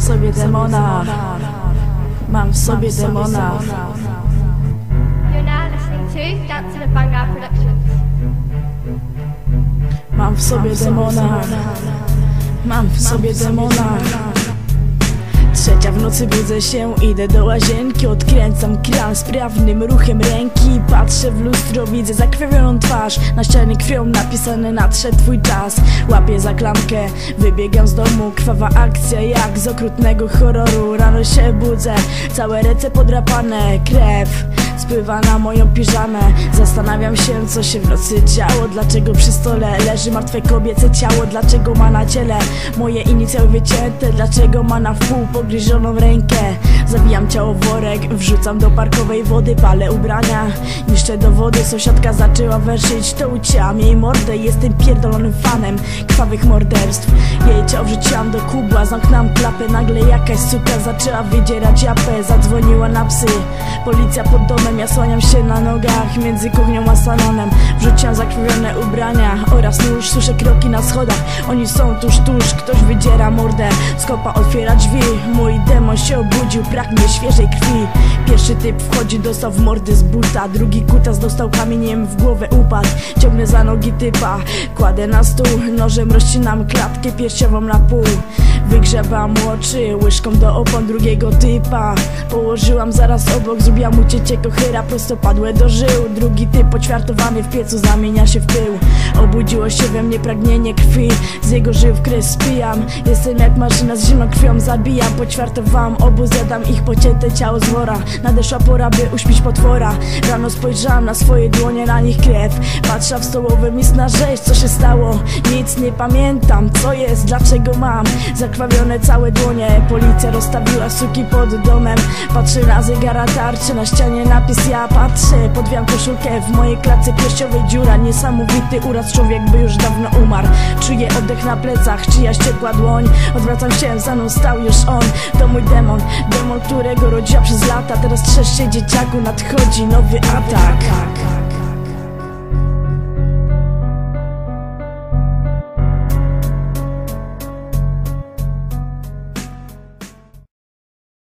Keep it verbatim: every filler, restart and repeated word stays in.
sobie demona, mam w sobie demona. You're now listening to Dancing at Bangor Productions. Mam w sobie demona, mam w sobie demona. Trzecia w nocy budzę się, idę do łazienki, odkręcam kran sprawnym ruchem ręki. Patrzę w lustro, widzę zakrwawioną twarz, na ścianie krwią napisane: nadszedł twój czas. Łapię za klamkę, wybiegam z domu, krwawa akcja jak z okrutnego horroru. Rano się budzę, całe ręce podrapane, krew spływa na moją piżamę. Zastanawiam się, co się w nocy działo. Dlaczego przy stole leży martwe kobiece ciało? Dlaczego ma na ciele moje inicjały wycięte? Dlaczego ma na wpół pogryzioną rękę? Zabijam ciało w worek, wrzucam do parkowej wody, palę ubrania, niszczę dowody. Sąsiadka zaczęła węszyć, to ucięłam jej mordę. Jestem pierdolonym fanem krwawych morderstw. Jej ciało wrzuciłam do kubła, zamknęłam klapę. Nagle jakaś suka zaczęła wydzierać japę. Zadzwoniła na psy, policja pod domem. Ja słaniam się na nogach między kuchnią a salonem. Wrzuciłam zakrwawione ubrania oraz nóż. Słyszę kroki na schodach, oni są tuż, tuż. Ktoś wydziera mordę, z kopa otwiera drzwi. Mój demon się obudził, pragnie świeżej krwi. Pierwszy typ wchodzi, dostał w mordy z buta. Drugi kutas dostał kamieniem w głowę, upadł. Ciągnę za nogi typa, kładę na stół, nożem rozcinam klatkę piersiową na pół. Wygrzebam oczy łyżką do opon drugiego typa. Położyłam zaraz obok, zrobiłam mu ciecie kochyra prostopadłe do żył. Drugi typ poćwiartowany w piecu zamienia się w pył. Obudziło się we mnie pragnienie krwi, z jego żył w krew spijam. Jestem jak maszyna z zimną krwią, zabijam. Poćwiartowałam obu, zjadam ich pocięte ciało z wora. Nadeszła pora, by uśpić potwora. Rano spojrzałam na swoje dłonie, na nich krew. Patrzę w stołowy mis na rzeź, co się stało? Nic nie pamiętam, co jest, dlaczego mam zakrwawione całe dłonie. Policja rozstawiła suki pod domem. Patrzę na zegara, tarczy, na ścianie napis ja patrzę. Podwijam koszulkę, w mojej klatce piersiowej dziura. Niesamowity uraz, człowiek by już dawno umarł. Czuję oddech na plecach, czyjaś ciepła dłoń. Odwracam się, za mną stał już on. To mój demon, demon, którego rodziła przez lata. Teraz trzesz się dzieciaku, nadchodzi nowy atak.